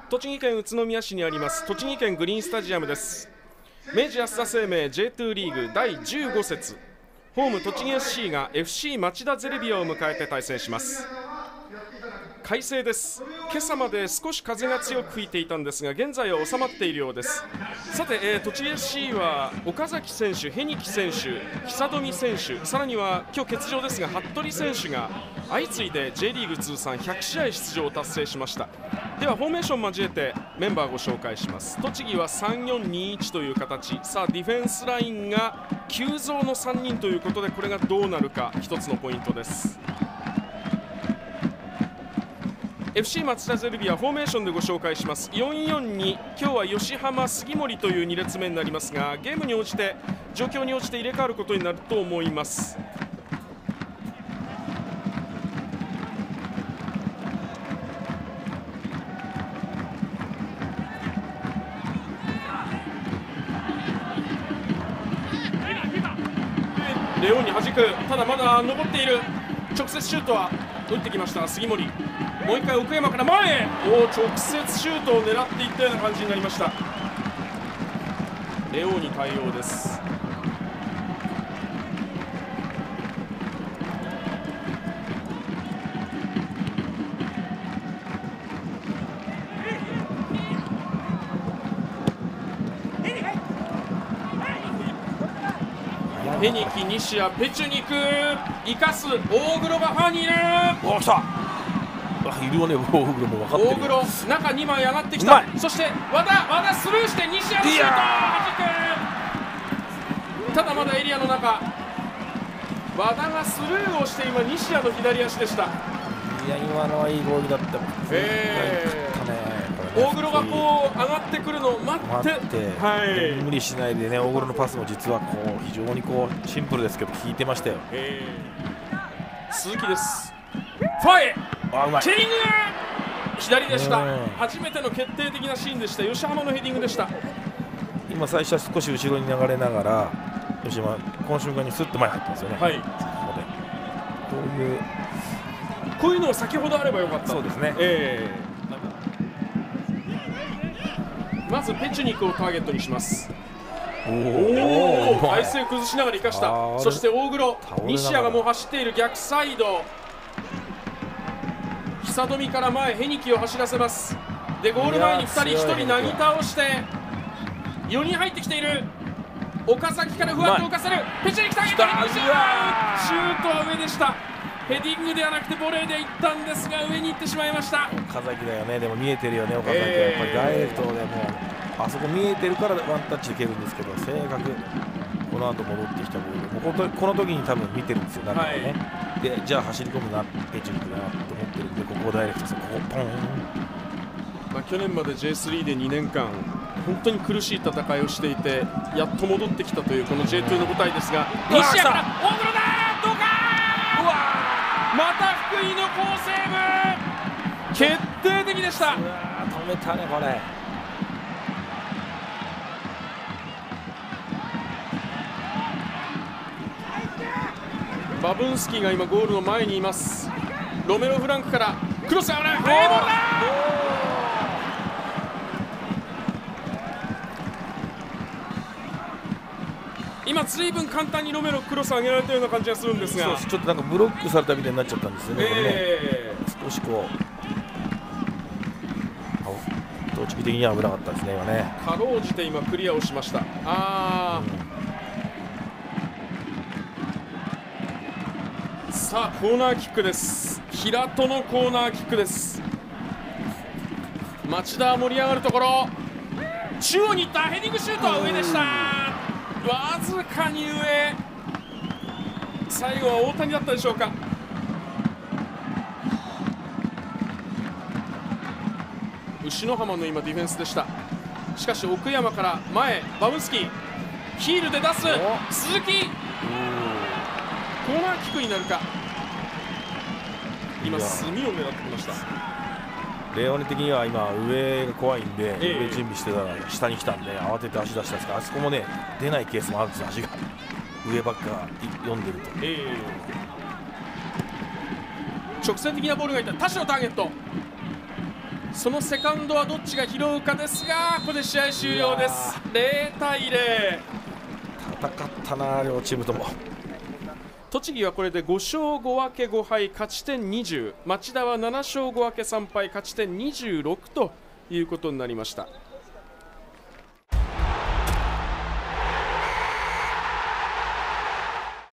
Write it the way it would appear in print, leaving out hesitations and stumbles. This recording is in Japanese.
栃木県宇都宮市にあります栃木県グリーンスタジアムです。明治安田生命 J2 リーグ第15節、ホーム栃木 SC が FC 町田ゼルビアを迎えて対戦します。快晴です。今朝まで少し風が強く吹いていたんですが、現在は収まっているようです。さて、栃木 SC は岡崎選手、ヘニキ選手、久富選手、さらには今日欠場ですが服部選手が相次いで J リーグ通算100試合出場を達成しました。ではフォーメーション交えてメンバーをご紹介します。栃木は 3-4-2-1 という形。さあディフェンスラインが急増の3人ということで、これがどうなるか一つのポイントです。FC 松田ゼルビアフォーメーションでご紹介します。 4-4-2、今日は吉浜、杉森という2列目になりますが、ゲームに応じて状況に応じて入れ替わることになると思います。レオンに弾く、ただまだ残っている。直接シュートは打ってきました杉森。もう一回奥山から前へ、直接シュートを狙っていったような感じになりました。レオに対応です。ヘニキ、西矢、ペチュニク生かす。大黒がファーにいる。 お、来た。いるよね、大黒も分かってる。 大黒、中2枚上がってきた。そして和田スルーして西矢のシュート、弾く。ただまだエリアの中、和田がスルーをして今西矢の左足でした。いや、今のはいいゴールだった。 大黒がこう上がってくるのを待って、 無理しないでね。大黒のパスも実はこう非常にこうシンプルですけど効いてましたよ。 鈴木です。ファーへヘディング、左でした。初めての決定的なシーンでした。吉浜のヘディングでした。 今最初は少し後ろに流れながら吉浜、この瞬間にスッと前に入ってますよね。 こういうのを先ほどあればよかった。 そうですね。 まずペチュニクをターゲットにします。体勢崩しながら生かした。そして大黒、西矢がもう走っている逆サイド、久富から前ヘニキを走らせます。でゴール前に2人、1人なぎ倒して4人入ってきている。岡崎からふわっと浮かせる。ペチュニクターゲットにシュートは上でした。ヘディングではなくてボレーでいったんですが上に行ってしまいました。 岡崎だよね。でも見えてるよね、岡崎は。やっぱりダイレクトでもあそこ見えてるからワンタッチで蹴るんですけど、正確。この後戻ってきたボール、この時に多分見てるんですよ、なんかね。でじゃあ走り込むな、ペチュニクだなと思ってるんで、ここをダイレクトです。ここポン。 去年まで J3 で2年間本当に苦しい戦いをしていて、やっと戻ってきたというこの J2 の舞台ですが、西矢から大黒だ、どうか。また福井の好セーブ、決定的でした。 止めたねこれ。 バブンスキーが今ゴールの前にいます。ロメロフランクからクロスが危ない。ボールだ。今ずいぶん簡単にロメロクロス上げられたような感じがするんですが、 ちょっとなんかブロックされたみたいになっちゃったんですよね。少しこう栃木的には危なかったですね今ね。 かろうじて今クリアをしました。さあコーナーキックです。平戸のコーナーキックです。町田盛り上がるところ、中央に行ったヘディングシュートは上でした。わずかに上。最後は大谷だったでしょうか。牛野浜の今ディフェンスでした。しかし奥山から前、バブンスキーヒールで出す鈴木、コーナーキックになるか。今隅を狙ってきました。 レオネ的には今上が怖いんで、上準備してたら下に来たんで慌てて足出したんですが、あそこもね出ないケースもあるんですよ。足が上ばっか読んでると。 直線的なボールがいった。田代ターゲット、 そのセカンドはどっちが拾うかですが、ここで試合終了です。0対0。 戦ったな、両チームとも。 栃木はこれで5勝5分け5敗、勝ち点20、町田は7勝5分け3敗、勝ち点26ということになりました。